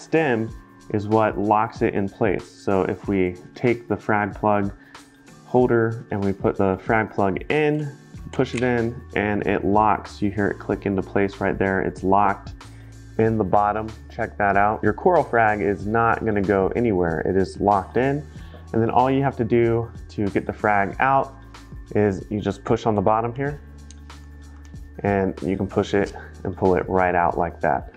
stem is what locks it in place. So if we take the frag plug holder and we put the frag plug in, push it in, and it locks. You hear it click into place right there. It's locked in the bottom. Check that out. Your coral frag is not gonna go anywhere. It is locked in. And then all you have to do to get the frag out is you just push on the bottom here, and you can push it and pull it right out like that.